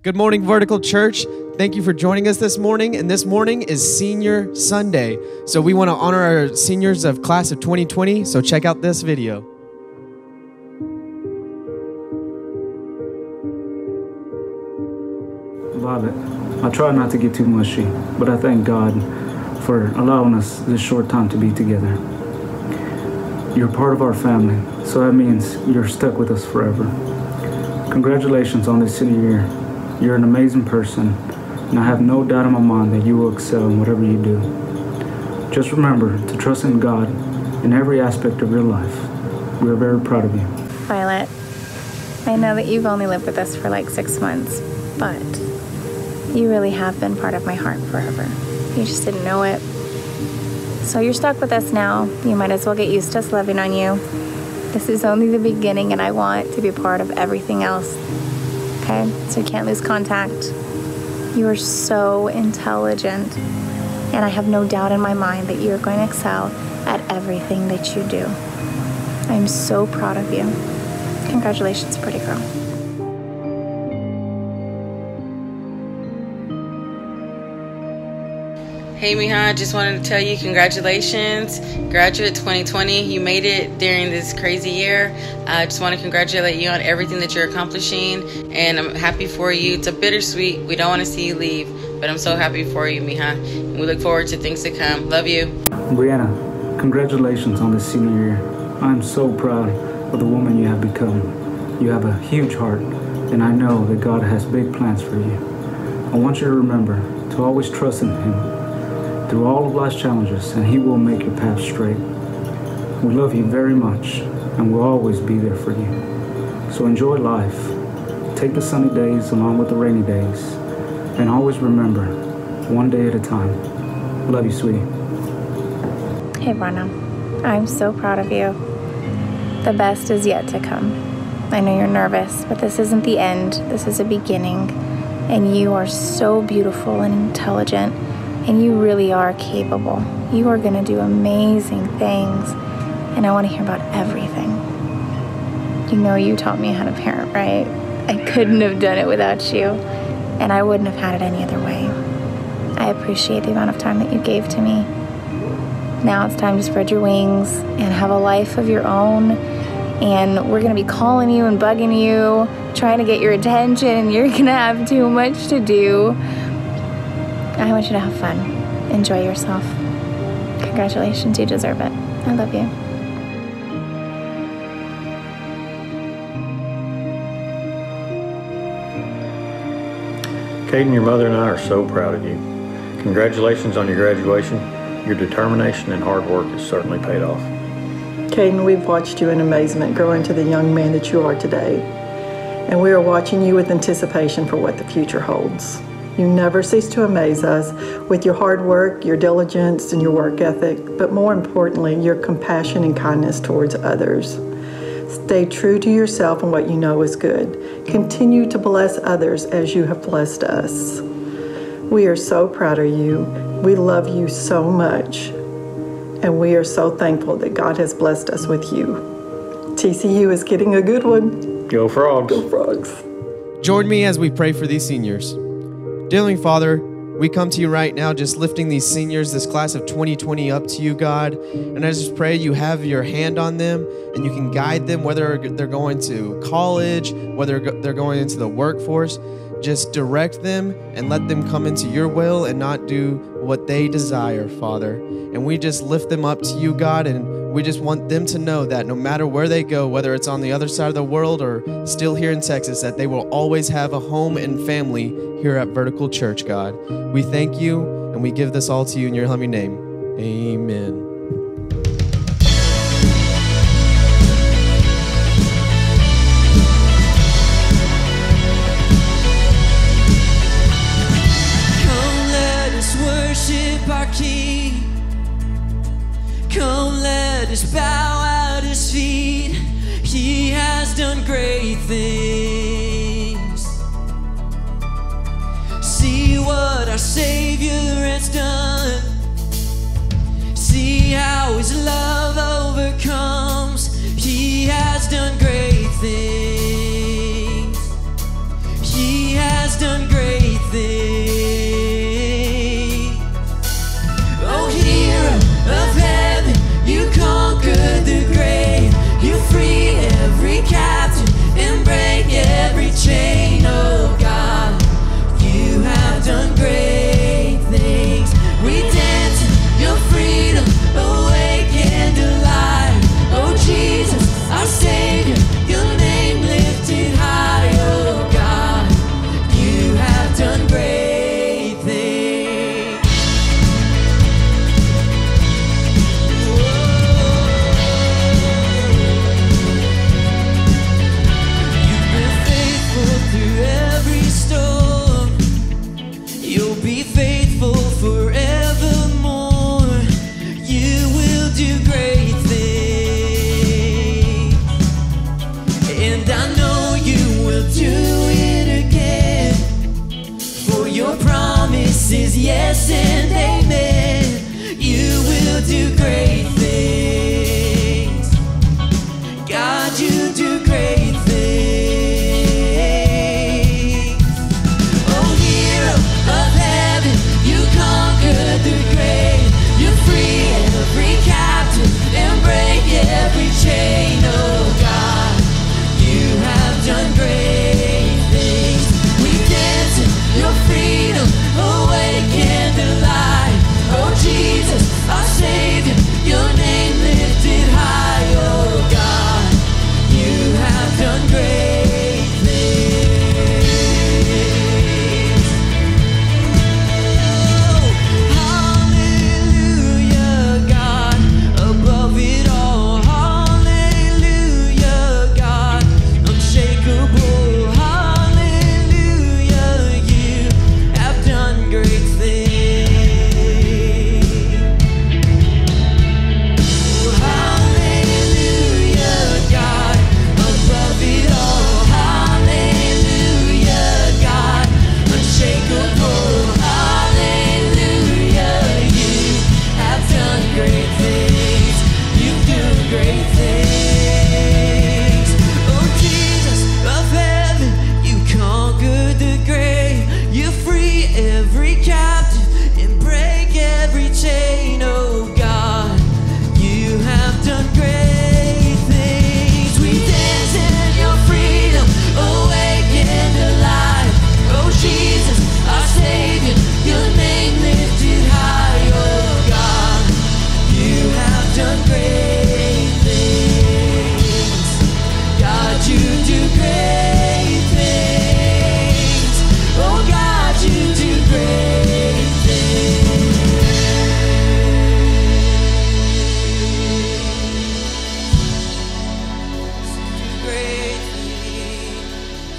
Good morning, Vertical Church. Thank you for joining us this morning. And this morning is Senior Sunday. So we want to honor our seniors of class of 2020. So check out this video. Violet, I try not to get too mushy, but I thank God for allowing us this short time to be together. You're part of our family, so that means you're stuck with us forever. Congratulations on this senior year. You're an amazing person, and I have no doubt in my mind that you will excel in whatever you do. Just remember to trust in God in every aspect of your life. We are very proud of you. Violet, I know that you've only lived with us for like 6 months, but you really have been part of my heart forever. You just didn't know it. So you're stuck with us now. You might as well get used to us loving on you. This is only the beginning, and I want to be part of everything else. Okay? So you can't lose contact. You are so intelligent, and I have no doubt in my mind that you're going to excel at everything that you do. I'm so proud of you. Congratulations, pretty girl. Hey Miha, just wanted to tell you congratulations. Graduate 2020, you made it during this crazy year. I just want to congratulate you on everything that you're accomplishing, and I'm happy for you. It's a bittersweet. We don't want to see you leave, but I'm so happy for you, Miha. And we look forward to things to come. Love you. Brianna, congratulations on this senior year. I'm so proud of the woman you have become. You have a huge heart, and I know that God has big plans for you. I want you to remember to always trust in Him through all of life's challenges, and He will make your path straight. We love you very much, and we'll always be there for you. So enjoy life. Take the sunny days along with the rainy days, and always remember, one day at a time. Love you, sweetie. Hey, Brenna. I'm so proud of you. The best is yet to come. I know you're nervous, but this isn't the end. This is a beginning, and you are so beautiful and intelligent. And you really are capable. You are going to do amazing things. And I want to hear about everything. You know you taught me how to parent, right? I couldn't have done it without you. And I wouldn't have had it any other way. I appreciate the amount of time that you gave to me. Now it's time to spread your wings and have a life of your own. And we're going to be calling you and bugging you, trying to get your attention. And you're going to have too much to do. I want you to have fun. Enjoy yourself. Congratulations, you deserve it. I love you. Caden, your mother and I are so proud of you. Congratulations on your graduation. Your determination and hard work has certainly paid off. Caden, we've watched you in amazement grow into the young man that you are today. And we are watching you with anticipation for what the future holds. You never cease to amaze us with your hard work, your diligence, and your work ethic, but more importantly, your compassion and kindness towards others. Stay true to yourself and what you know is good. Continue to bless others as you have blessed us. We are so proud of you. We love you so much, and we are so thankful that God has blessed us with you. TCU is getting a good one. Go Frogs. Go Frogs. Join me as we pray for these seniors. Dear Heavenly Father, we come to you right now just lifting these seniors, this class of 2020 up to you, God. And I just pray you have your hand on them and you can guide them, whether they're going to college, whether they're going into the workforce. Just direct them and let them come into your will and not do what they desire, Father. And we just lift them up to you, God, and we just want them to know that no matter where they go, whether it's on the other side of the world or still here in Texas, that they will always have a home and family here at Vertical Church, God. We thank you and we give this all to you in your loving name. Amen. Our King, come let us bow at His feet. He has done great things. See what our Savior has done. See how His love overcomes. He has done great things. He has done promise is yes and amen. You will do great things. God, you do great things. Oh, hero of heaven, you conquered the grave. You free every captive and break every chain. Oh God, you have done great things. We dance in your freedom, awaken the light. Oh Jesus, our Savior, your name lifted high. Oh God, you have done great things. Oh, hallelujah, God, above it all. Hallelujah, God, unshakable. Hallelujah, you have done great things. Oh, hallelujah, God, above it all. Hallelujah, God, unshakable. Hallelujah, you have done great things. You do great things. Oh Jesus of heaven, you conquered the grave. You free every captive and break every chain. Oh God, you have done great things. We dance in your freedom, awaken alive. Oh Jesus, our Savior, your name lifted high. Oh God, you have done great things. God, you do great things. Oh God, you do great things. Great things.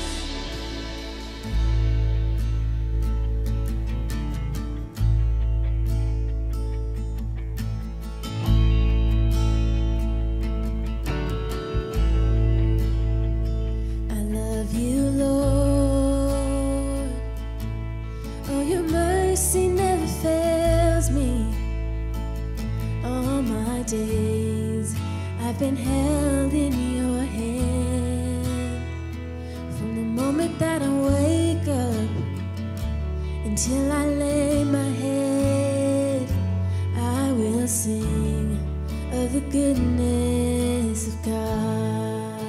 I love you, Lord. Oh, your mercy never fails me. All my days I've been held in your hand. From the moment that I wake up until I lay my head, I will sing of the goodness of God.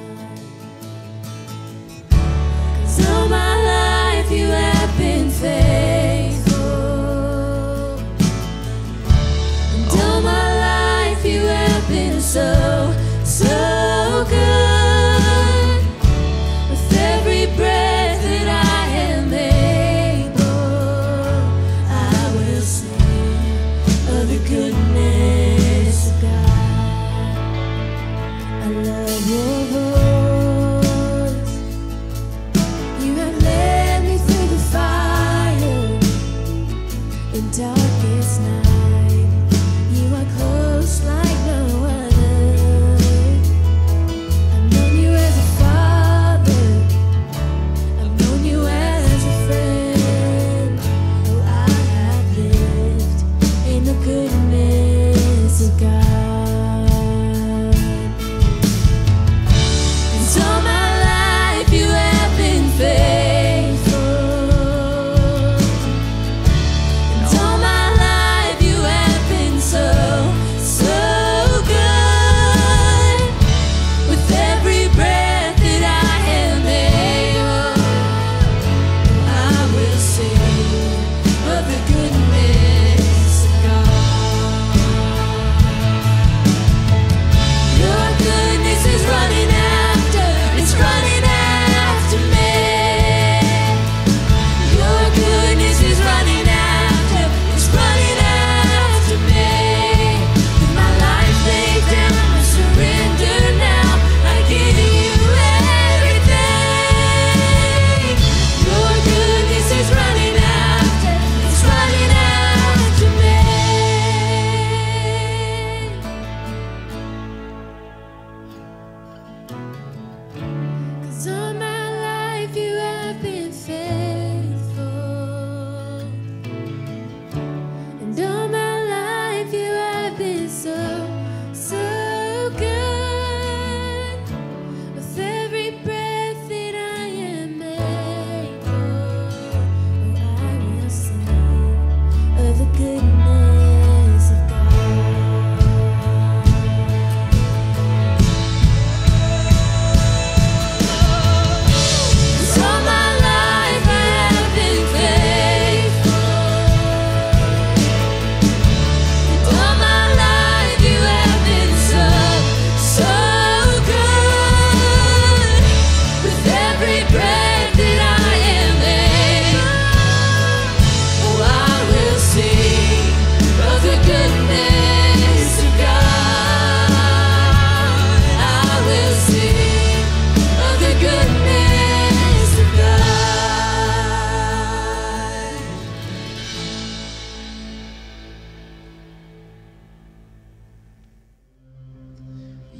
'Cause all my life you have been faithful, and all my life you have been so, so good. With every breath that I am able, I will sing of the goodness of God. I love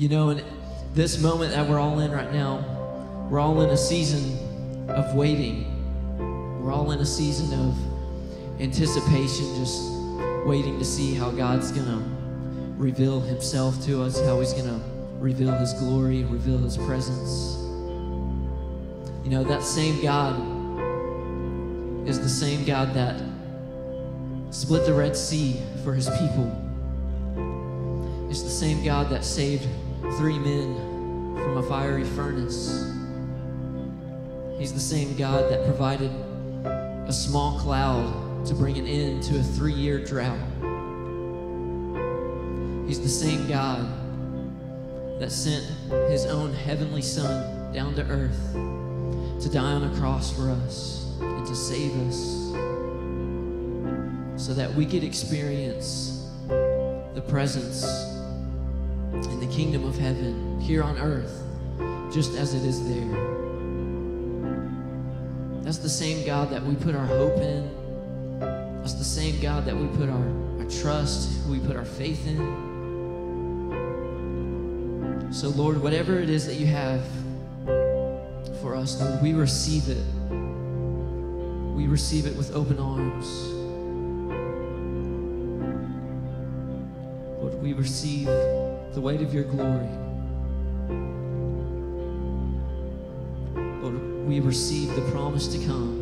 You know, in this moment that we're all in right now, we're all in a season of waiting. We're all in a season of anticipation, just waiting to see how God's gonna reveal himself to us, how he's gonna reveal his glory, reveal his presence. You know, that same God is the same God that split the Red Sea for his people. It's the same God that saved 3 men from a fiery furnace. He's the same God that provided a small cloud to bring an end to a 3-year drought. He's the same God that sent his own heavenly Son down to earth to die on a cross for us and to save us so that we could experience the presence in the kingdom of heaven here on earth just as it is there. That's the same God that we put our hope in. That's the same God that we put our trust, who we put our faith in. So Lord, whatever it is that you have for us, Lord, we receive it. We receive it with open arms. Lord, we receive the weight of your glory. Lord, we receive the promise to come.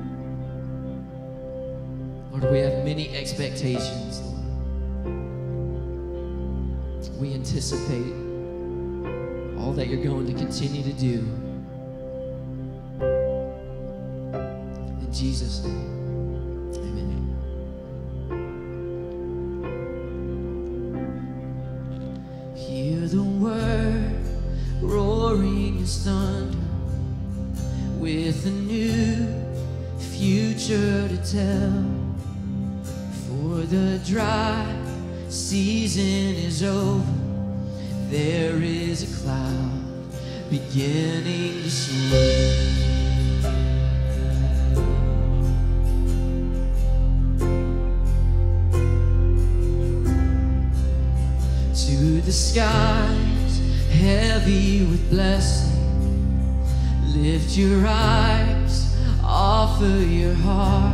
Lord, we have many expectations, Lord. We anticipate all that you're going to continue to do. In Jesus' name, amen. Hear the word roaring as thunder, with a new future to tell. For the dry season is over, there is a cloud beginning to swirl. To the skies, heavy with blessing, lift your eyes, offer your heart.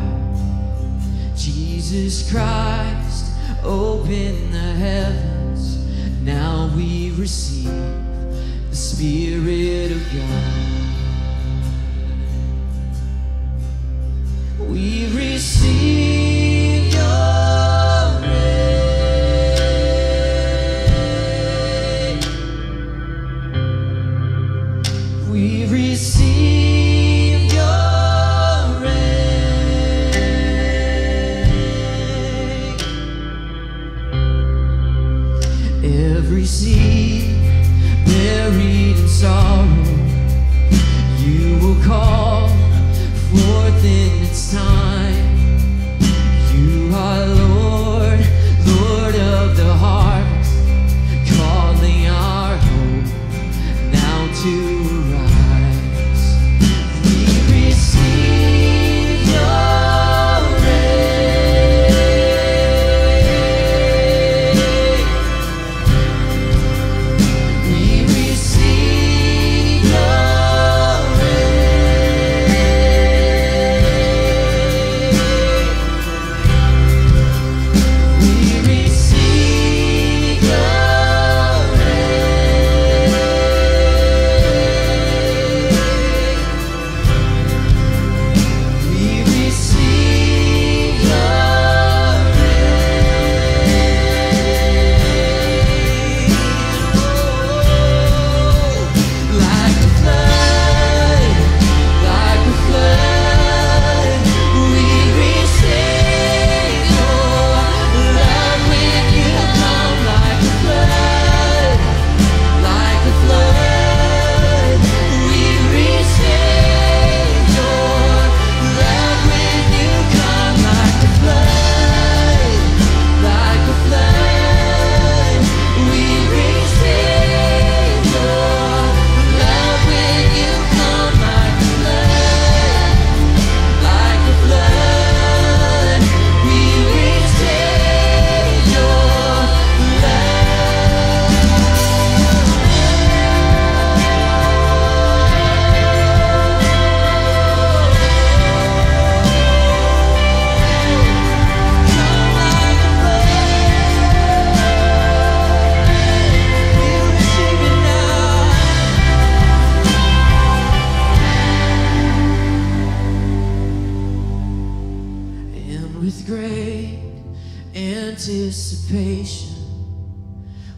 Jesus Christ, open the heavens, now we receive the Spirit of God. We receive your rain. We receive your rain. Every seed buried in sorrow, you will call forth in its time. You are Lord, Lord of the harvest, calling our hope now to arise. We receive your rain. We receive your rain. We receive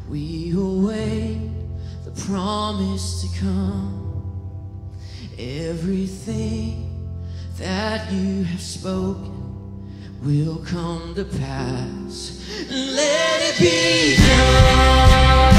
We await the promise to come. Everything that you have spoken will come to pass. Let it be done.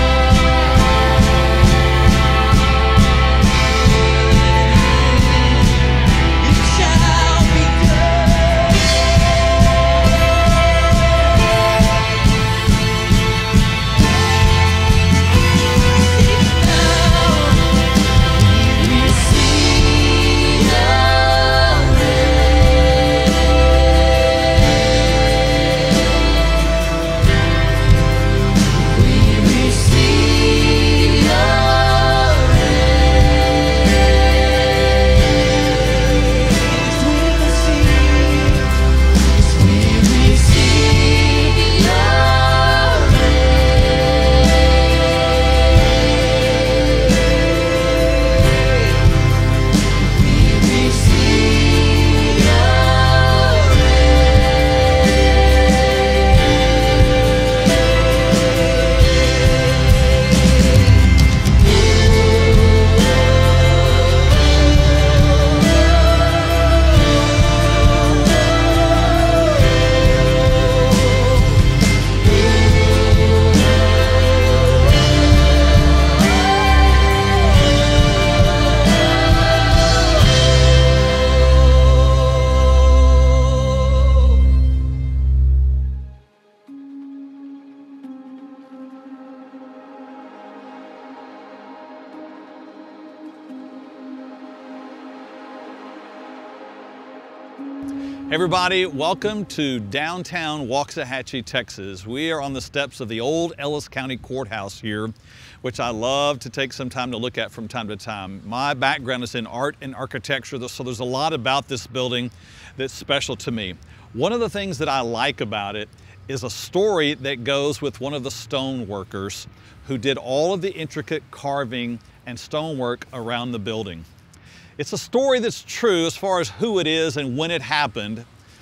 Hey everybody, welcome to downtown Waxahachie, Texas. We are on the steps of the old Ellis County Courthouse here, which I love to take some time to look at from time to time. My background is in art and architecture, so there's a lot about this building that's special to me. One of the things that I like about it is a story that goes with one of the stone workers who did all of the intricate carving and stonework around the building. It's a story that's true as far as who it is and when it happened,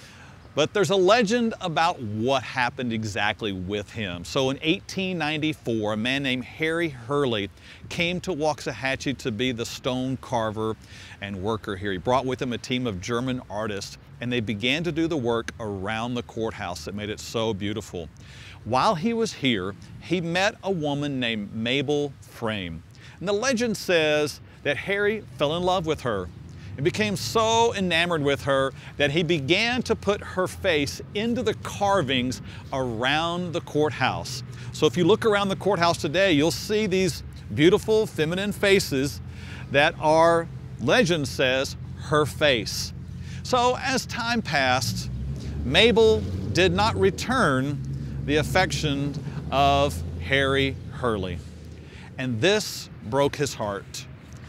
but there's a legend about what happened exactly with him. So in 1894, a man named Harry Hurley came to Waxahachie to be the stone carver and worker here. He brought with him a team of German artists, and they began to do the work around the courthouse that made it so beautiful. While he was here, he met a woman named Mabel Frame. And the legend says that Harry fell in love with her and became so enamored with her that he began to put her face into the carvings around the courthouse. So if you look around the courthouse today, you'll see these beautiful feminine faces that are, legend says, her face. So as time passed, Mabel did not return the affection of Harry Hurley. And this broke his heart.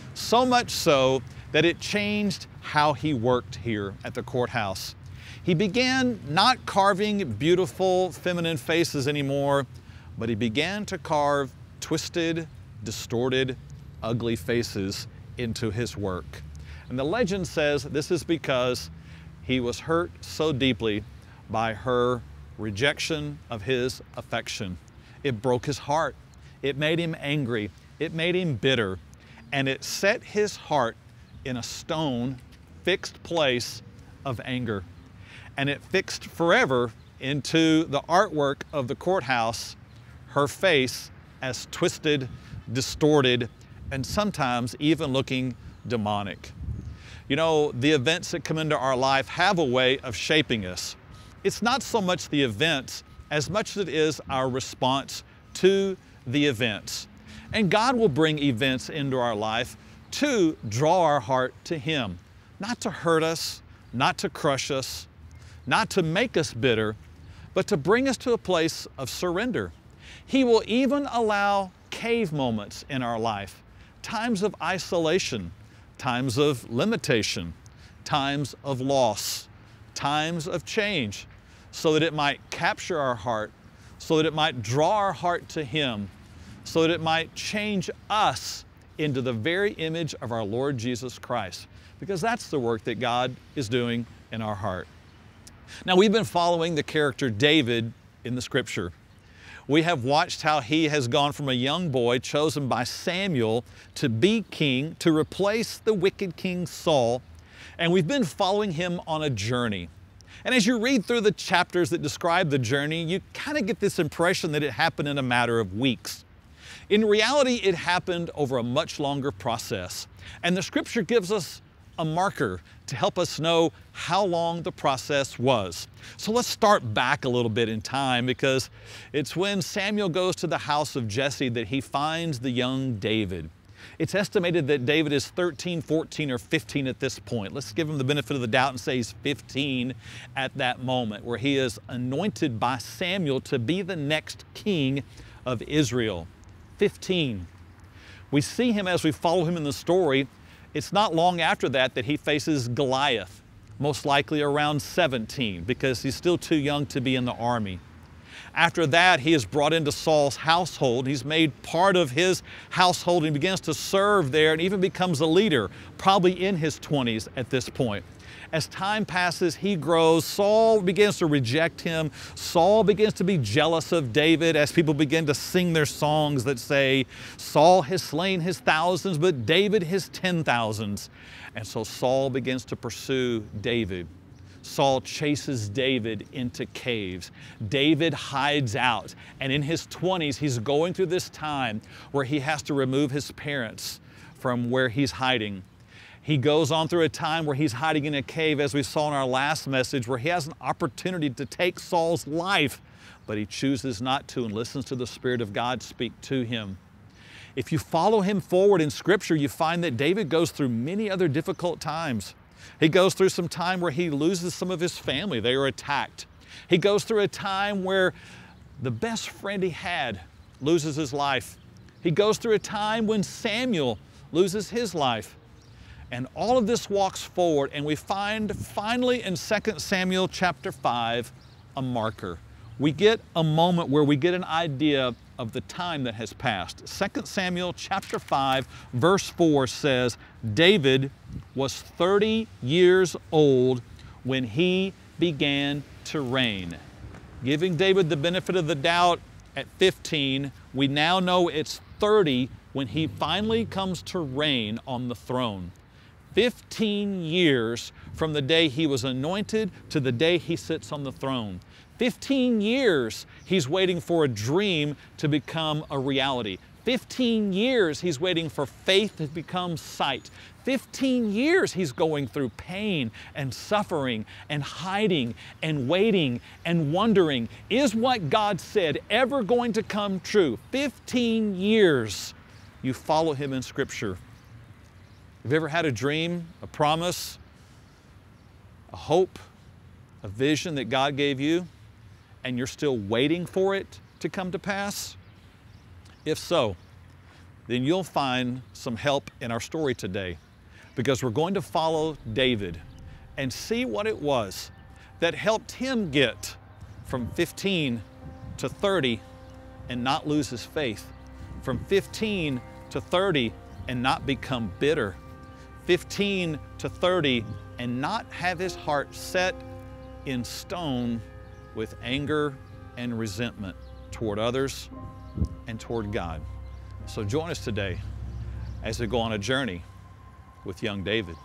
So much so that it changed how he worked here at the courthouse. He began not carving beautiful feminine faces anymore, but he began to carve twisted, distorted, ugly faces into his work. And the legend says this is because he was hurt so deeply by her rejection of his affection. It broke his heart. It made him angry. It made him bitter. And it set his heart in a stone, fixed place of anger. And it fixed forever into the artwork of the courthouse, her face as twisted, distorted, and sometimes even looking demonic. You know, the events that come into our life have a way of shaping us. It's not so much the events as much as it is our response to the events. And God will bring events into our life to draw our heart to Him, not to hurt us, not to crush us, not to make us bitter, but to bring us to a place of surrender. He will even allow cave moments in our life, times of isolation, times of limitation, times of loss, times of change, so that it might capture our heart, so that it might draw our heart to Him, so that it might change us into the very image of our Lord Jesus Christ, because that's the work that God is doing in our heart. Now, we've been following the character David in the Scripture. We have watched how he has gone from a young boy chosen by Samuel to be king, to replace the wicked King Saul, and we've been following him on a journey. And as you read through the chapters that describe the journey, you kind of get this impression that it happened in a matter of weeks. In reality, it happened over a much longer process. And the scripture gives us a marker to help us know how long the process was. So let's start back a little bit in time, because it's when Samuel goes to the house of Jesse that he finds the young David. It's estimated that David is 13, 14, or 15 at this point. Let's give him the benefit of the doubt and say he's 15 at that moment, where he is anointed by Samuel to be the next king of Israel. 15. We see him as we follow him in the story. It's not long after that that he faces Goliath, most likely around 17, because he's still too young to be in the army. After that, he is brought into Saul's household. He's made part of his household and begins to serve there and even becomes a leader, probably in his 20s at this point. As time passes, he grows. Saul begins to reject him. Saul begins to be jealous of David as people begin to sing their songs that say, Saul has slain his thousands, but David his 10,000s. And so Saul begins to pursue David. Saul chases David into caves. David hides out. And in his 20s, he's going through this time where he has to remove his parents from where he's hiding. He goes on through a time where he's hiding in a cave, as we saw in our last message, where he has an opportunity to take Saul's life, but he chooses not to and listens to the Spirit of God speak to him. If you follow him forward in Scripture, you find that David goes through many other difficult times. He goes through some time where he loses some of his family. They are attacked. He goes through a time where the best friend he had loses his life. He goes through a time when Samuel loses his life. And all of this walks forward, and we find finally in 2 Samuel chapter 5 a marker. We get a moment where we get an idea of the time that has passed. 2 Samuel chapter 5 verse 4 says, David was 30 years old when he began to reign. Giving David the benefit of the doubt at 15, we now know it's 30 when he finally comes to reign on the throne. 15 years from the day he was anointed to the day he sits on the throne. 15 years he's waiting for a dream to become a reality. 15 years he's waiting for faith to become sight. 15 years he's going through pain and suffering and hiding and waiting and wondering, is what God said ever going to come true? 15 years you follow him in Scripture. Have you ever had a dream, a promise, a hope, a vision that God gave you, and you're still waiting for it to come to pass? If so, then you'll find some help in our story today, because we're going to follow David and see what it was that helped him get from 15 to 30 and not lose his faith, from 15 to 30 and not become bitter, 15 to 30 and not have his heart set in stone with anger and resentment toward others and toward God. So join us today as we go on a journey with young David.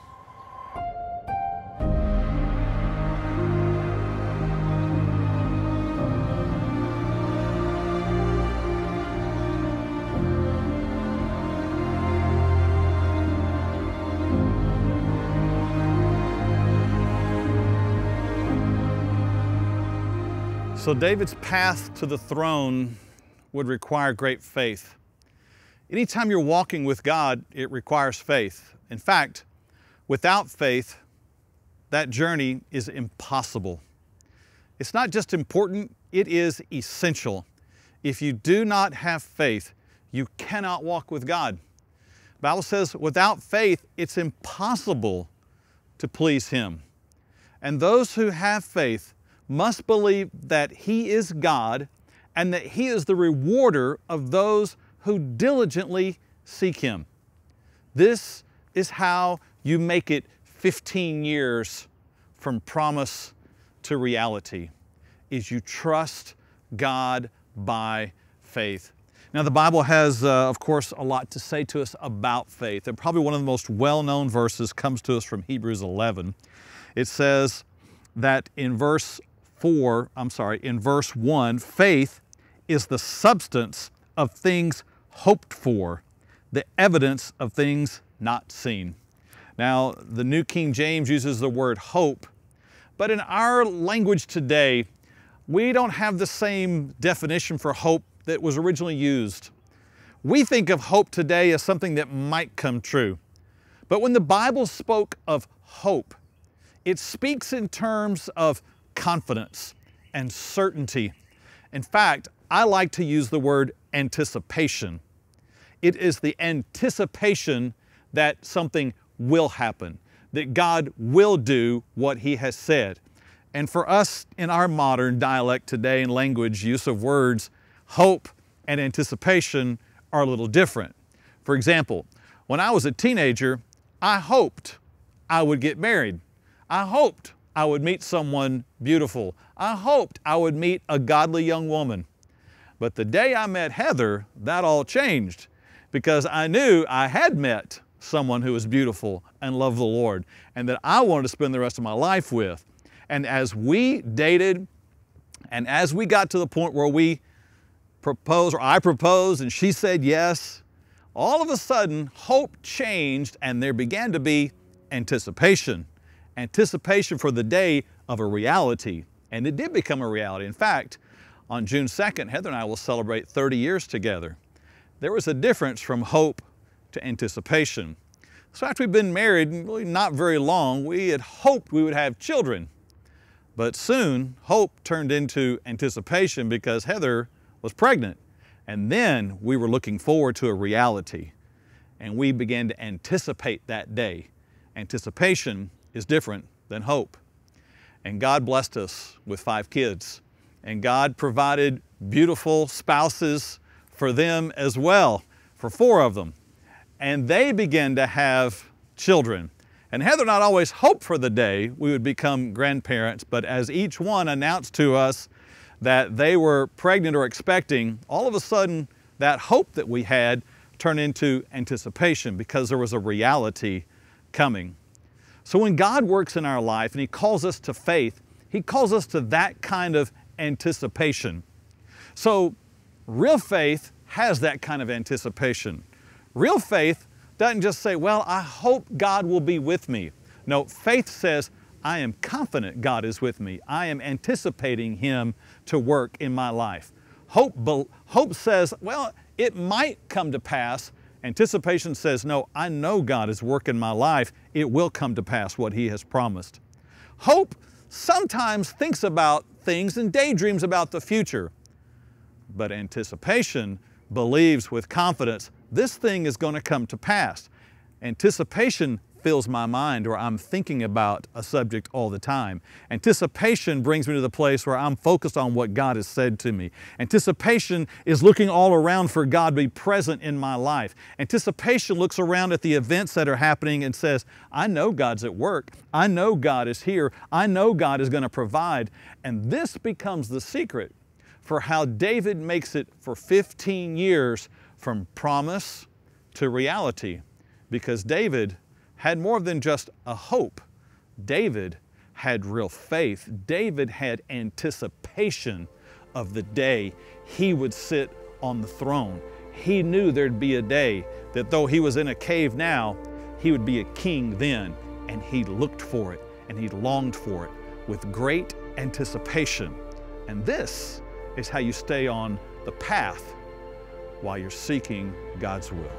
So David's path to the throne would require great faith. Anytime you're walking with God, it requires faith. In fact, without faith, that journey is impossible. It's not just important, it is essential. If you do not have faith, you cannot walk with God. The Bible says without faith, it's impossible to please Him. And those who have faith must believe that He is God and that He is the rewarder of those who diligently seek Him. This is how you make it 15 years from promise to reality, is you trust God by faith. Now, the Bible has, of course, a lot to say to us about faith. And probably one of the most well-known verses comes to us from Hebrews 11. It says that in verse 1, faith is the substance of things hoped for, the evidence of things not seen. Now, the New King James uses the word hope, but in our language today, we don't have the same definition for hope that was originally used. We think of hope today as something that might come true. But when the Bible spoke of hope, it speaks in terms of confidence and certainty. In fact, I like to use the word anticipation. It is the anticipation that something will happen, that God will do what He has said. And for us in our modern dialect today and language use of words, hope and anticipation are a little different. For example, when I was a teenager, I hoped I would get married. I hoped I would meet someone beautiful. I hoped I would meet a godly young woman. But the day I met Heather, that all changed because I knew I had met someone who was beautiful and loved the Lord and that I wanted to spend the rest of my life with. And as we dated and as we got to the point where we proposed, or I proposed and she said yes, all of a sudden hope changed and there began to be anticipation. Anticipation for the day of a reality. And it did become a reality. In fact, on June 2nd, Heather and I will celebrate 30 years together. There was a difference from hope to anticipation. So after we'd been married, really not very long, we had hoped we would have children. But soon, hope turned into anticipation because Heather was pregnant. And then we were looking forward to a reality. And we began to anticipate that day. Anticipation is different than hope. And God blessed us with 5 kids. And God provided beautiful spouses for them as well, for 4 of them. And they began to have children. And Heather and I always hoped for the day we would become grandparents, but as each one announced to us that they were pregnant or expecting, all of a sudden that hope that we had turned into anticipation because there was a reality coming. So when God works in our life and He calls us to faith, He calls us to that kind of anticipation. So real faith has that kind of anticipation. Real faith doesn't just say, well, I hope God will be with me. No, faith says, I am confident God is with me. I am anticipating Him to work in my life. Hope says, well, it might come to pass. Anticipation says, no, I know God is working my life. It will come to pass what He has promised. Hope sometimes thinks about things and daydreams about the future. But anticipation believes with confidence, this thing is going to come to pass. Anticipation fills my mind where I'm thinking about a subject all the time. Anticipation brings me to the place where I'm focused on what God has said to me. Anticipation is looking all around for God to be present in my life. Anticipation looks around at the events that are happening and says, I know God's at work. I know God is here. I know God is going to provide. And this becomes the secret for how David makes it for 15 years from promise to reality. Because David had more than just a hope. David had real faith. David had anticipation of the day he would sit on the throne. He knew there'd be a day that though he was in a cave now, he would be a king then, and he looked for it and he longed for it with great anticipation. And this is how you stay on the path while you're seeking God's will.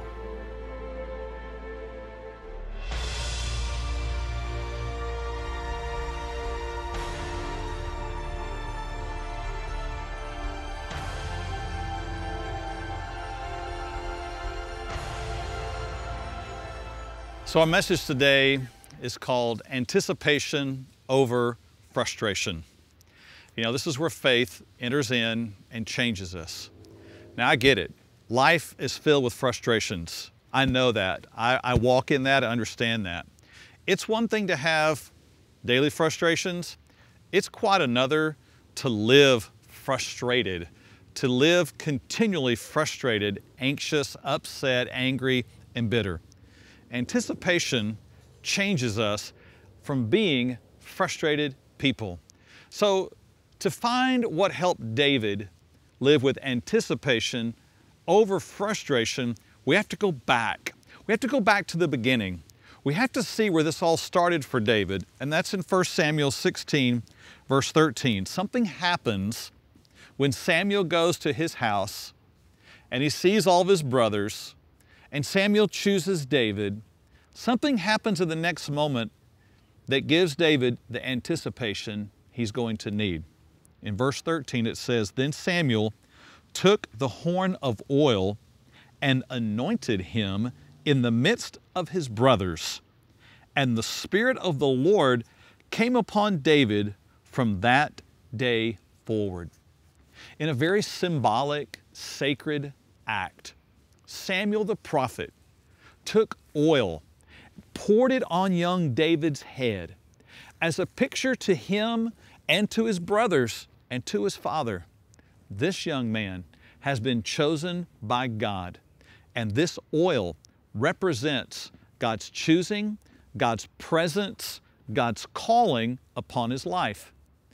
So our message today is called Anticipation over Frustration. You know, this is where faith enters in and changes us. Now I get it. Life is filled with frustrations. I know that. I walk in that, I understand that. It's one thing to have daily frustrations. It's quite another to live frustrated, to live continually frustrated, anxious, upset, angry, and bitter. Anticipation changes us from being frustrated people. So to find what helped David live with anticipation over frustration, we have to go back. We have to go back to the beginning. We have to see where this all started for David, and that's in 1 Samuel 16, verse 13. Something happens when Samuel goes to his house and he sees all of his brothers, and Samuel chooses David. Something happens in the next moment that gives David the anticipation he's going to need. In verse 13 it says, "Then Samuel took the horn of oil and anointed him in the midst of his brothers, and the Spirit of the Lord came upon David from that day forward." In a very symbolic, sacred act, Samuel the prophet took oil, poured it on young David's head as a picture to him and to his brothers and to his father. This young man has been chosen by God, and this oil represents God's choosing, God's presence, God's calling upon his life.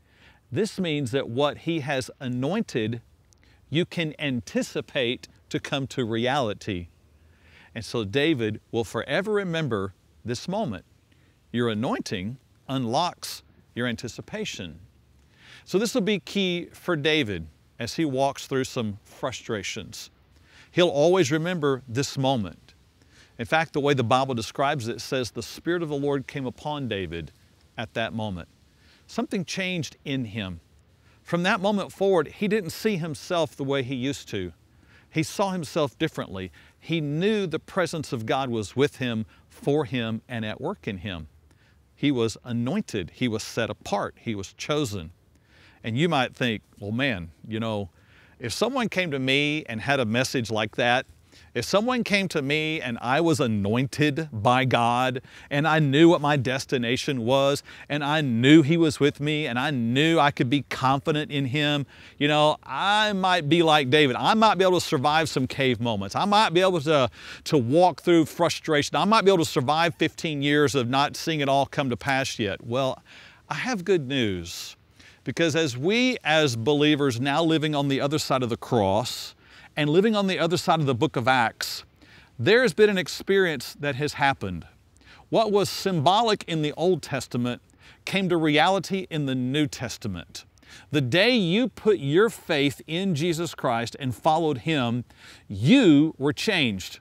This means that what he has anointed, you can anticipate to come to reality. And so David will forever remember this moment. Your anointing unlocks your anticipation. So this will be key for David as he walks through some frustrations. He'll always remember this moment. In fact, the way the Bible describes it says the Spirit of the Lord came upon David at that moment. Something changed in him. From that moment forward, he didn't see himself the way he used to. He saw himself differently. He knew the presence of God was with him, for him, and at work in him. He was anointed. He was set apart. He was chosen. And you might think, well, man, if someone came to me and had a message like that, if someone came to me and I was anointed by God and I knew what my destination was and I knew He was with me and I knew I could be confident in Him, I might be like David. I might be able to survive some cave moments. I might be able to walk through frustration. I might be able to survive 15 years of not seeing it all come to pass yet. Well, I have good news, because as we as believers now living on the other side of the cross, and living on the other side of the book of Acts, there's been an experience that has happened. What was symbolic in the Old Testament came to reality in the New Testament. The day you put your faith in Jesus Christ and followed Him, you were changed.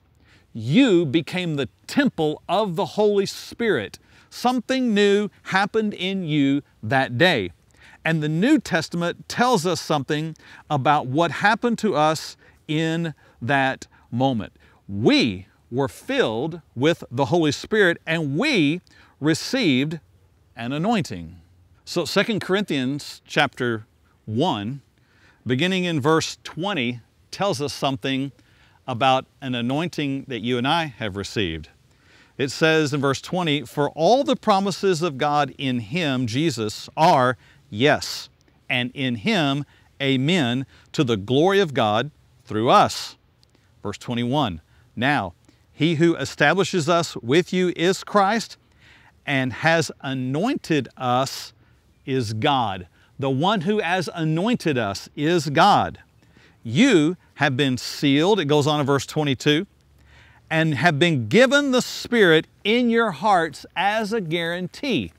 You became the temple of the Holy Spirit. Something new happened in you that day. And the New Testament tells us something about what happened to us in that moment. We were filled with the Holy Spirit and we received an anointing. So 2 Corinthians chapter 1, beginning in verse 20, tells us something about an anointing that you and I have received. It says in verse 20, "For all the promises of God in Him, Jesus, are yes, and in Him, amen, to the glory of God through us." Verse 21, "Now, He who establishes us with you is Christ, and has anointed us is God." The one who has anointed us is God. "You have been sealed," it goes on in verse 22, "and have been given the Spirit in your hearts as a guarantee."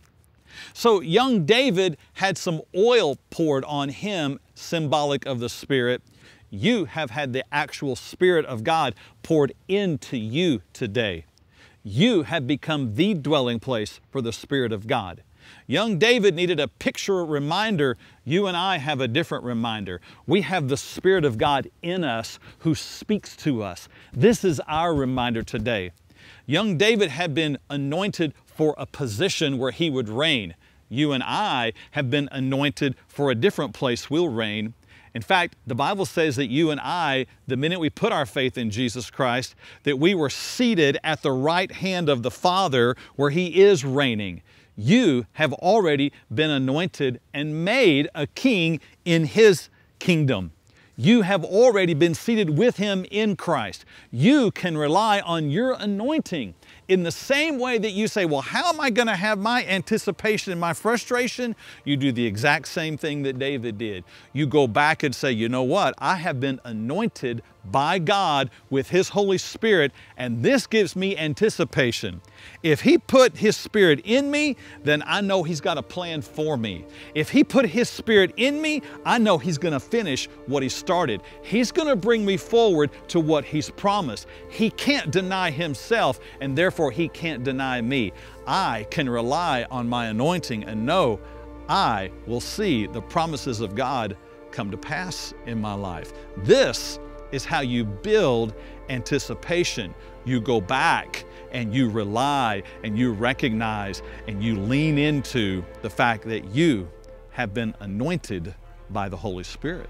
So young David had some oil poured on him, symbolic of the Spirit. You have had the actual Spirit of God poured into you today. You have become the dwelling place for the Spirit of God. Young David needed a picture reminder. You and I have a different reminder. We have the Spirit of God in us who speaks to us. This is our reminder today. Young David had been anointed for a position where he would reign. You and I have been anointed for a different place we'll reign. In fact, the Bible says that you and I, the minute we put our faith in Jesus Christ, that we were seated at the right hand of the Father where He is reigning. You have already been anointed and made a king in His kingdom. You have already been seated with Him in Christ. You can rely on your anointing. In the same way that you say, well, how am I going to have my anticipation and my frustration? You do the exact same thing that David did. You go back and say, you know what? I have been anointed by God with His Holy Spirit, and this gives me anticipation. If He put His Spirit in me, then I know He's got a plan for me. If He put His Spirit in me, I know He's going to finish what He started. He's going to bring me forward to what He's promised. He can't deny Himself, and therefore He can't deny me. I can rely on my anointing and know I will see the promises of God come to pass in my life. This is how you build anticipation. You go back and you rely and you recognize and you lean into the fact that you have been anointed by the Holy Spirit.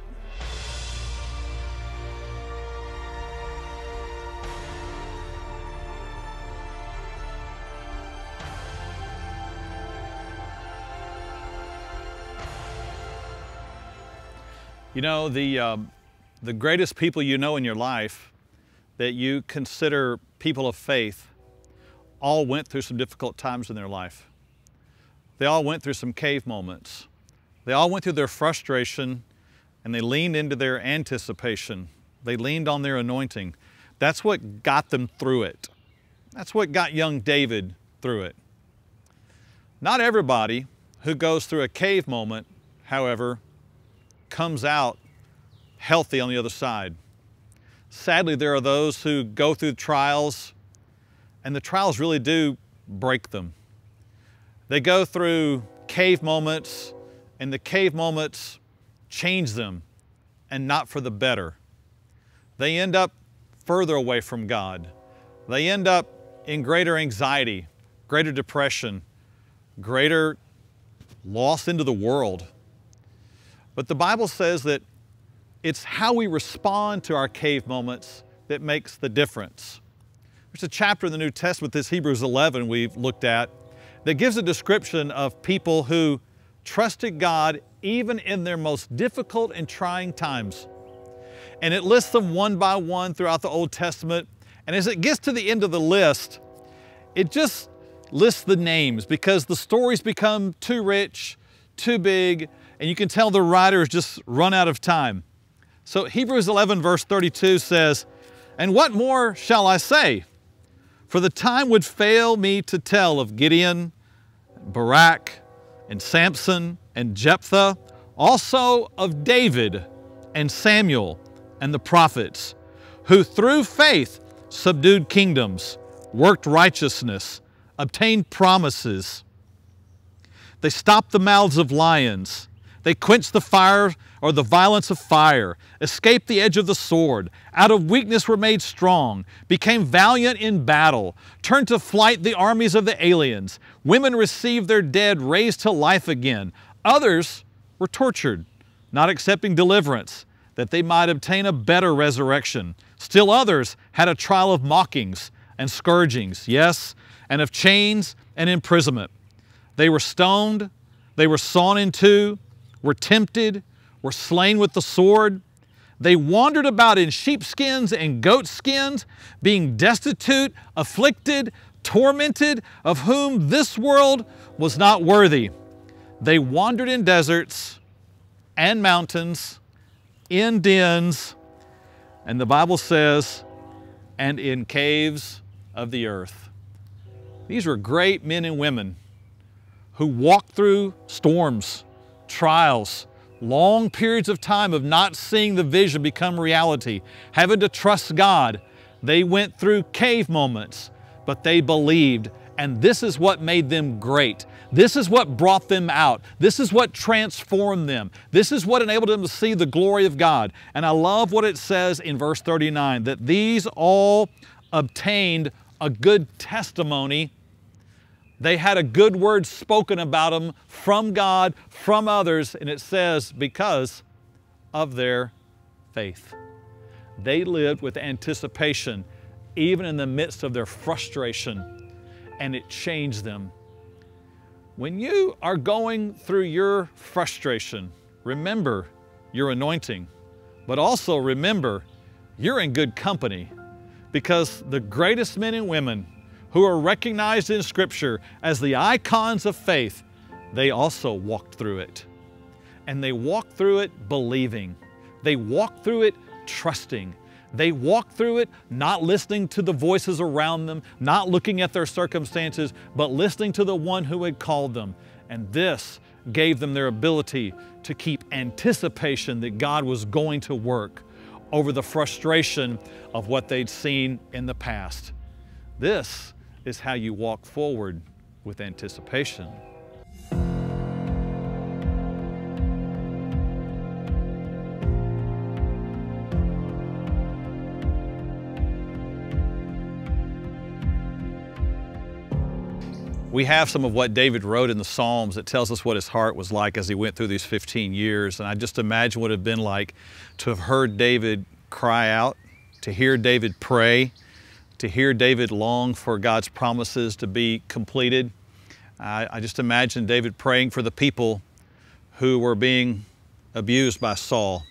You know, the greatest people you know in your life that you consider people of faith all went through some difficult times in their life. They all went through some cave moments. They all went through their frustration and they leaned into their anticipation. They leaned on their anointing. That's what got them through it. That's what got young David through it. Not everybody who goes through a cave moment, however, comes out healthy on the other side. Sadly, there are those who go through trials, and the trials really do break them. They go through cave moments, and the cave moments change them, and not for the better. They end up further away from God. They end up in greater anxiety, greater depression, greater loss into the world. But the Bible says that it's how we respond to our cave moments that makes the difference. There's a chapter in the New Testament, this Hebrews 11 we've looked at, that gives a description of people who trusted God even in their most difficult and trying times. And it lists them one by one throughout the Old Testament. And as it gets to the end of the list, it just lists the names because the stories become too rich, too big, and you can tell the writers just run out of time. So Hebrews 11 verse 32 says, "And what more shall I say? For the time would fail me to tell of Gideon, Barak, and Samson, and Jephthah, also of David, and Samuel, and the prophets, who through faith subdued kingdoms, worked righteousness, obtained promises. They stopped the mouths of lions. They quenched the fire or the violence of fire, escaped the edge of the sword, out of weakness were made strong, became valiant in battle, turned to flight the armies of the aliens. Women received their dead raised to life again. Others were tortured, not accepting deliverance, that they might obtain a better resurrection. Still others had a trial of mockings and scourgings, yes, and of chains and imprisonment. They were stoned, they were sawn in two, were tempted, were slain with the sword. They wandered about in sheepskins and goatskins, being destitute, afflicted, tormented, of whom this world was not worthy. They wandered in deserts and mountains, in dens, and the Bible says, and in caves of the earth." These were great men and women who walked through storms, trials, long periods of time of not seeing the vision become reality, having to trust God. They went through cave moments, but they believed, and this is what made them great. This is what brought them out. This is what transformed them. This is what enabled them to see the glory of God. And I love what it says in verse 39, that these all obtained a good testimony. They had a good word spoken about them from God, from others, and it says, because of their faith. They lived with anticipation, even in the midst of their frustration, and it changed them. When you are going through your frustration, remember your anointing. But also remember, you're in good company, because the greatest men and women who are recognized in Scripture as the icons of faith, they also walked through it. And they walked through it believing. They walked through it trusting. They walked through it not listening to the voices around them, not looking at their circumstances, but listening to the one who had called them. And this gave them their ability to keep anticipation that God was going to work over the frustration of what they'd seen in the past. This is how you walk forward with anticipation. We have some of what David wrote in the Psalms that tells us what his heart was like as he went through these 15 years. And I just imagine what it would have been like to have heard David cry out, to hear David pray, to hear David long for God's promises to be completed. I just imagine David praying for the people who were being abused by Saul.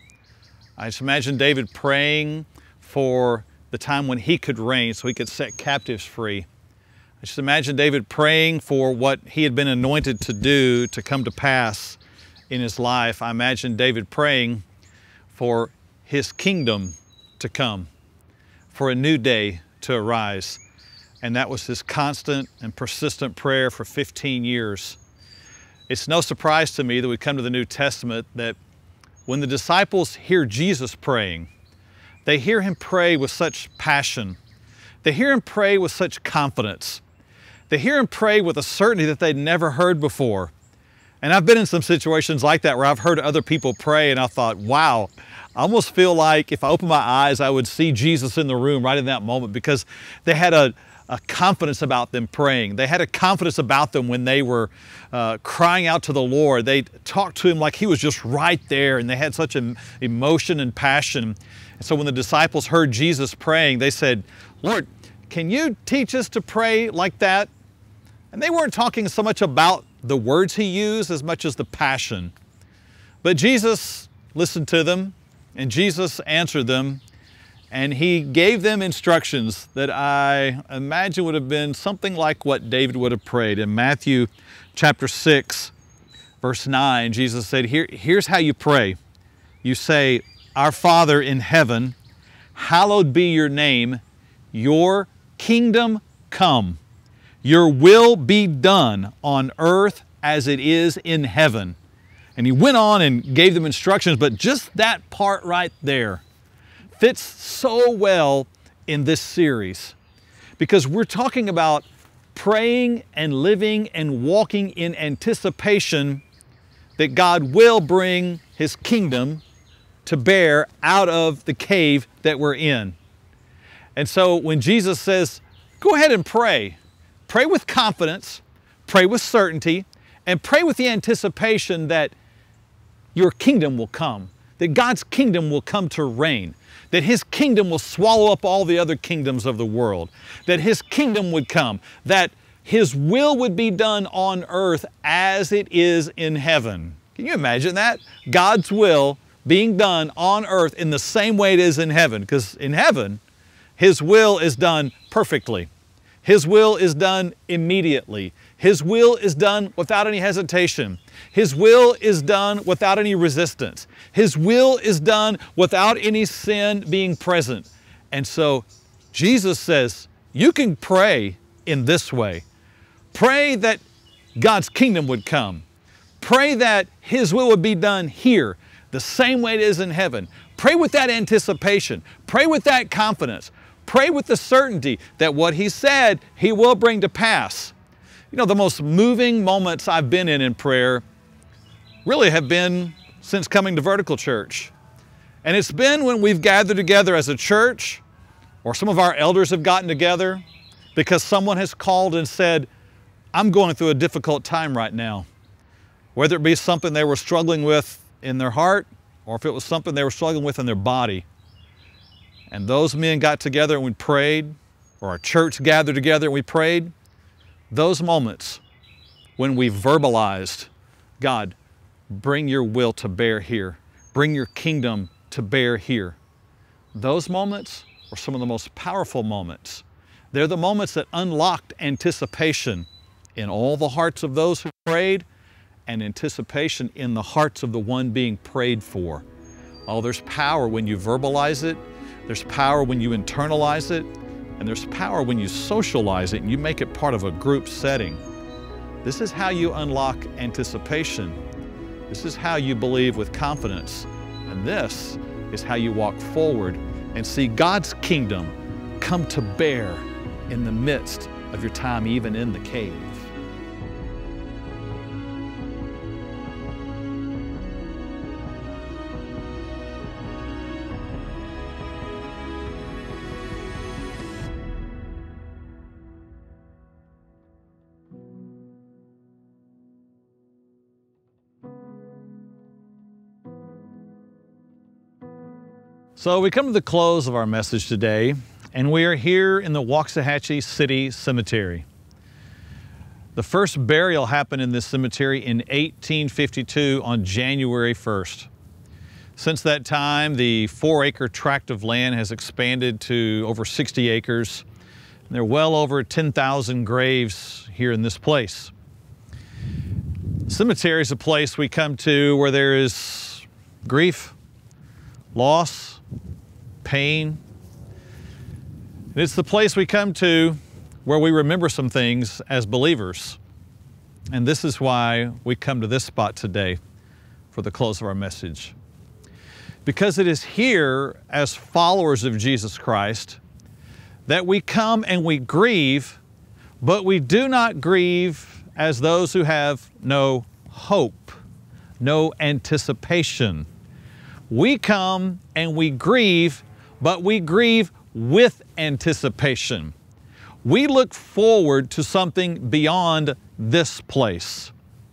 I just imagine David praying for the time when he could reign so he could set captives free. I just imagine David praying for what he had been anointed to do to come to pass in his life. I imagine David praying for his kingdom to come, for a new day to arise. And that was his constant and persistent prayer for 15 years. It's no surprise to me that we come to the New Testament that when the disciples hear Jesus praying, they hear him pray with such passion. They hear him pray with such confidence. They hear him pray with a certainty that they'd never heard before. And I've been in some situations like that where I've heard other people pray and I thought, wow, I almost feel like if I open my eyes, I would see Jesus in the room right in that moment, because they had a confidence about them praying. They had a confidence about them when they were crying out to the Lord. They talked to him like he was just right there, and they had such an emotion and passion. And so when the disciples heard Jesus praying, they said, Lord, can you teach us to pray like that? And they weren't talking so much about the words he used as much as the passion. But Jesus listened to them, and Jesus answered them, and he gave them instructions that I imagine would have been something like what David would have prayed. In Matthew chapter 6, verse 9, Jesus said, here's how you pray. You say, Our Father in heaven, hallowed be your name, your kingdom come. Your will be done on earth as it is in heaven. And he went on and gave them instructions, but just that part right there fits so well in this series, because we're talking about praying and living and walking in anticipation that God will bring his kingdom to bear out of the cave that we're in. And so when Jesus says, go ahead and pray, pray with confidence, pray with certainty, and pray with the anticipation that your kingdom will come, that God's kingdom will come to reign, that his kingdom will swallow up all the other kingdoms of the world, that his kingdom would come, that his will would be done on earth as it is in heaven. Can you imagine that? God's will being done on earth in the same way it is in heaven, because in heaven, his will is done perfectly. His will is done immediately. His will is done without any hesitation. His will is done without any resistance. His will is done without any sin being present. And so Jesus says, you can pray in this way. Pray that God's kingdom would come. Pray that his will would be done here, the same way it is in heaven. Pray with that anticipation. Pray with that confidence. Pray with the certainty that what he said, he will bring to pass. You know, the most moving moments I've been in prayer really have been since coming to Vertical Church. And it's been when we've gathered together as a church, or some of our elders have gotten together because someone has called and said, I'm going through a difficult time right now. Whether it be something they were struggling with in their heart, or if it was something they were struggling with in their body. And those men got together and we prayed, or our church gathered together and we prayed. Those moments when we verbalized, God, bring your will to bear here. Bring your kingdom to bear here. Those moments were some of the most powerful moments. They're the moments that unlocked anticipation in all the hearts of those who prayed and anticipation in the hearts of the one being prayed for. Oh, there's power when you verbalize it, there's power when you internalize it, and there's power when you socialize it and you make it part of a group setting. This is how you unlock anticipation. This is how you believe with confidence. And this is how you walk forward and see God's kingdom come to bear in the midst of your time, even in the cave. So we come to the close of our message today, and we are here in the Waxahachie City Cemetery. The first burial happened in this cemetery in 1852 on January 1st. Since that time, the 4-acre tract of land has expanded to over 60 acres. And there are well over 10,000 graves here in this place. Cemetery is a place we come to where there is grief, loss, pain. And it's the place we come to where we remember some things as believers. And this is why we come to this spot today for the close of our message. Because it is here as followers of Jesus Christ that we come and we grieve, but we do not grieve as those who have no hope, no anticipation. We come and we grieve, but we grieve with anticipation. We look forward to something beyond this place.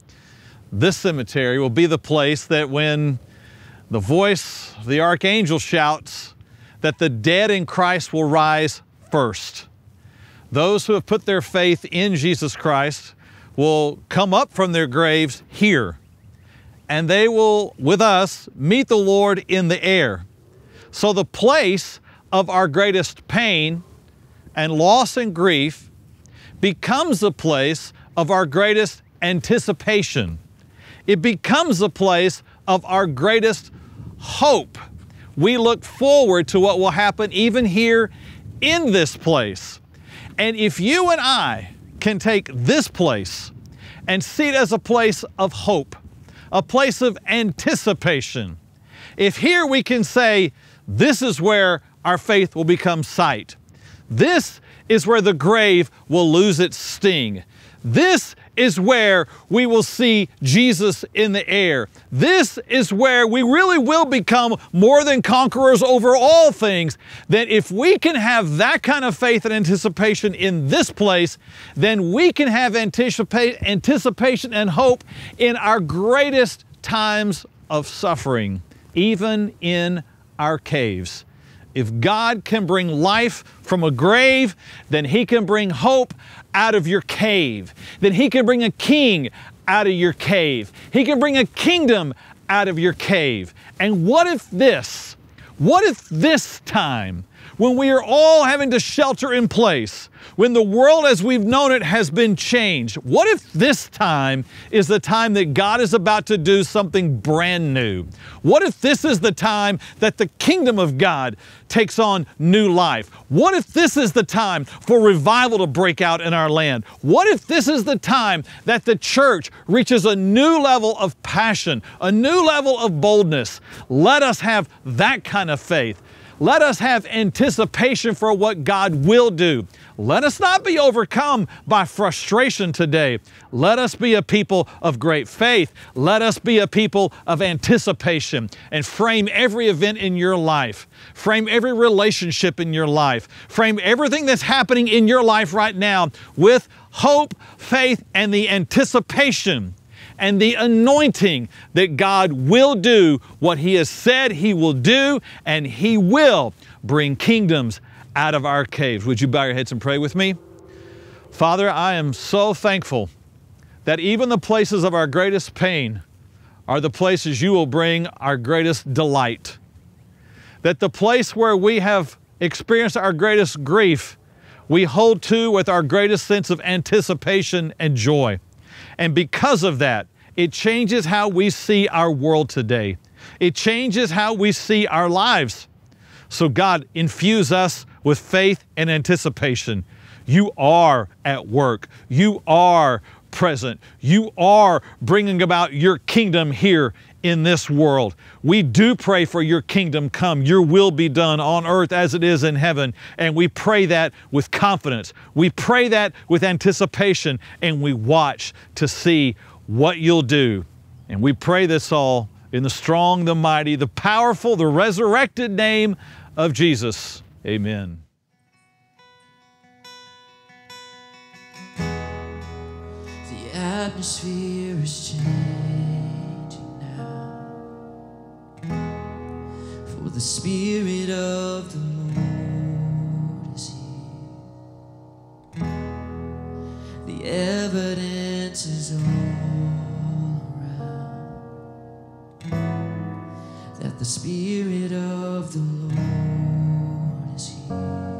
This cemetery will be the place that when the voice of the archangel shouts that the dead in Christ will rise first. Those who have put their faith in Jesus Christ will come up from their graves here, and they will, with us, meet the Lord in the air. So the place of our greatest pain and loss and grief becomes the place of our greatest anticipation. It becomes the place of our greatest hope. We look forward to what will happen even here in this place. And if you and I can take this place and see it as a place of hope, a place of anticipation. If here we can say, this is where our faith will become sight. This is where the grave will lose its sting. This is where we will see Jesus in the air. This is where we really will become more than conquerors over all things. That if we can have that kind of faith and anticipation in this place, then we can have anticipation and hope in our greatest times of suffering, even in our caves. If God can bring life from a grave, then He can bring hope out of your cave. Then He can bring a king out of your cave. He can bring a kingdom out of your cave. And what if this time, when we are all having to shelter in place, when the world as we've known it has been changed, what if this time is the time that God is about to do something brand new? What if this is the time that the kingdom of God takes on new life? What if this is the time for revival to break out in our land? What if this is the time that the church reaches a new level of passion, a new level of boldness? Let us have that kind of faith. Let us have anticipation for what God will do. Let us not be overcome by frustration today. Let us be a people of great faith. Let us be a people of anticipation and frame every event in your life. Frame every relationship in your life. Frame everything that's happening in your life right now with hope, faith, and the anticipation and the anointing that God will do what He has said He will do, and He will bring kingdoms out of our caves. Would you bow your heads and pray with me? Father, I am so thankful that even the places of our greatest pain are the places You will bring our greatest delight. that the place where we have experienced our greatest grief, we hold to with our greatest sense of anticipation and joy. And because of that, it changes how we see our world today. It changes how we see our lives. So God, infuse us with faith and anticipation. You are at work. You are present. You are bringing about your kingdom here in this world. We do pray for your kingdom come, your will be done on earth as it is in heaven. And we pray that with confidence. We pray that with anticipation, and we watch to see what you'll do. And we pray this all in the strong, the mighty, the powerful, the resurrected name of Jesus. Amen. The atmosphere is changing now, for the Spirit of the Lord is here. The evidence is all around that the Spirit of the Lord is here.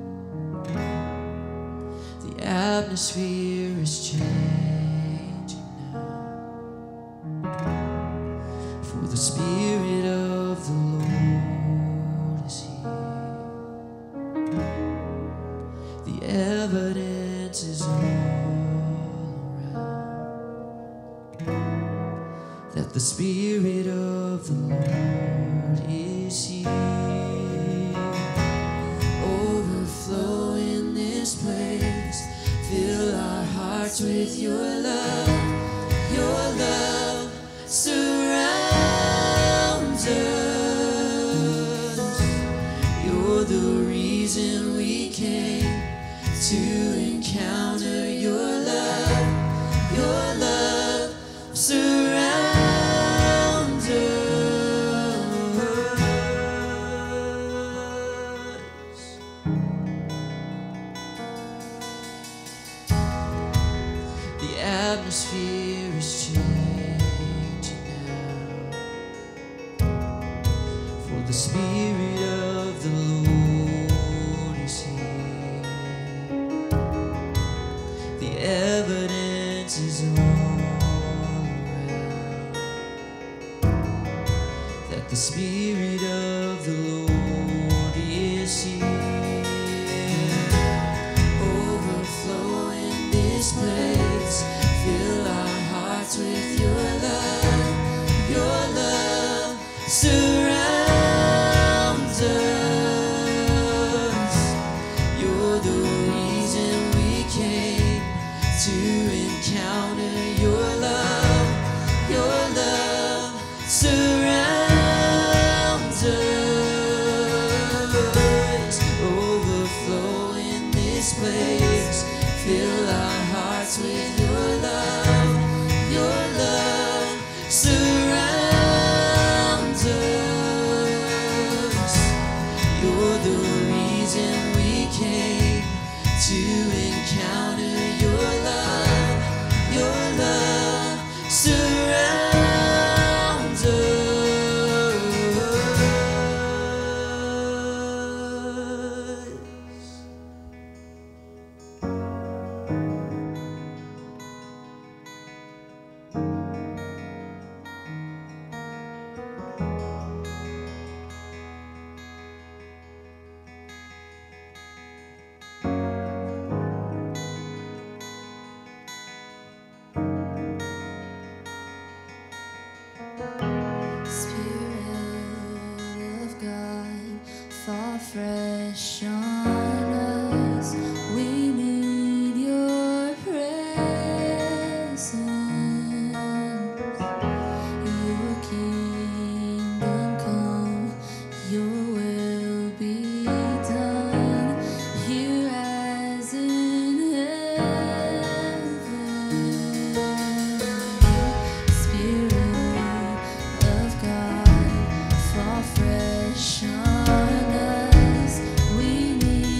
The atmosphere is changing now, for the Spirit of the Lord is here. The evidence is all around that the Spirit of the Lord is here. Overflow in this place, fill our hearts with your love. Your love surrounds us. You're the reason we came to encounter your love. Your love surrounds us. The atmosphere is changing now, for the Spirit of the Lord is here. The evidence is all around that the Spirit of the Lord is here. Overflow in this place, fill our hearts with your love. Your love surrounds us. You're the reason we came to encounter your love. Your love surrounds us. Overflow in this place, fill our hearts with your love. Your love surrounds us. You're the reason we came to encounter your love. Your love surrounds us. Spirit of God, fall fresh on us. We need your presence. Your kingdom come, your will be done here as in heaven. Spirit of God, fall fresh on us. We need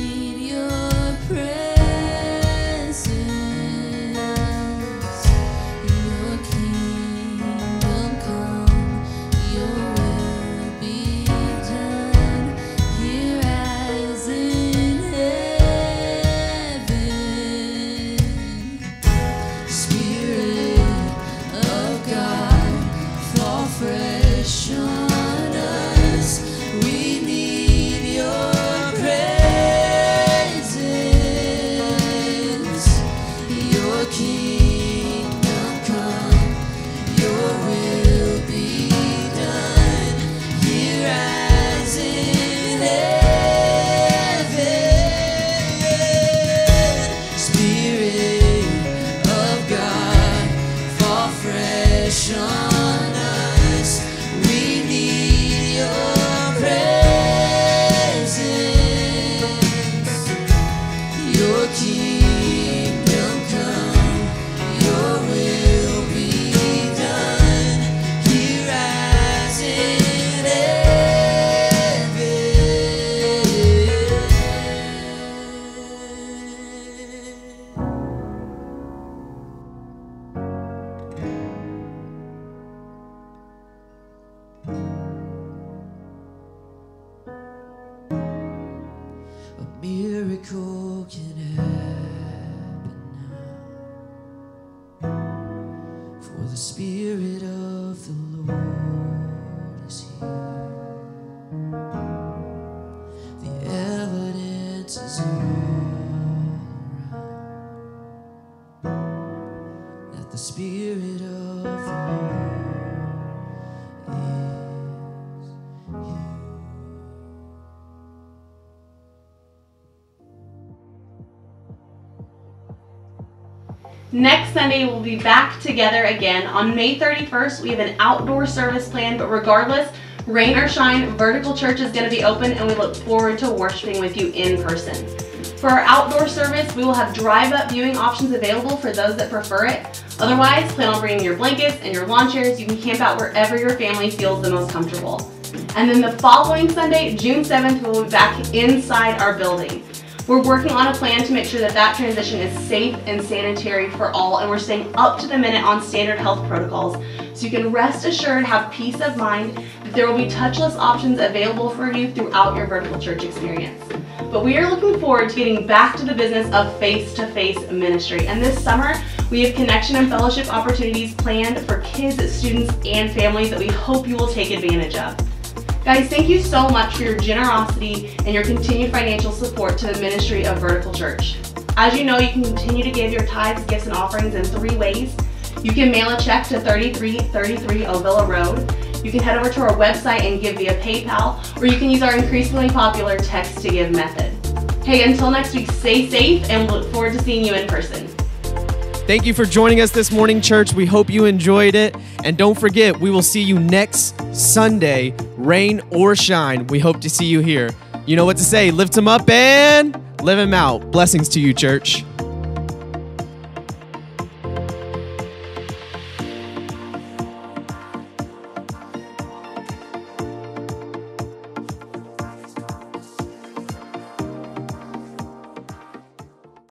miracle can happen now. For the Spirit of the Lord is here. The evidence is all around that the Spirit of the Lord is here. Next Sunday, we'll be back together again. On May 31st, we have an outdoor service planned, but regardless, rain or shine, Vertical Church is going to be open, and we look forward to worshiping with you in person. For our outdoor service, we will have drive-up viewing options available for those that prefer it. Otherwise, plan on bringing your blankets and your lawn chairs. You can camp out wherever your family feels the most comfortable. And then the following Sunday, June 7th, we'll be back inside our building. We're working on a plan to make sure that that transition is safe and sanitary for all, and we're staying up to the minute on standard health protocols. So you can rest assured, have peace of mind that there will be touchless options available for you throughout your Vertical Church experience. But we are looking forward to getting back to the business of face-to-face ministry. And this summer, we have connection and fellowship opportunities planned for kids, students, and families that we hope you will take advantage of. Guys, thank you so much for your generosity and your continued financial support to the ministry of Vertical Church. As you know, you can continue to give your tithes, gifts, and offerings in 3 ways. You can mail a check to 3333 Ovilla Road. You can head over to our website and give via PayPal, or you can use our increasingly popular text-to-give method. Hey, until next week, stay safe, and we'll look forward to seeing you in person. Thank you for joining us this morning, church. We hope you enjoyed it. And don't forget, we will see you next Sunday, rain or shine. We hope to see you here. You know what to say. Lift them up and live them out. Blessings to you, church.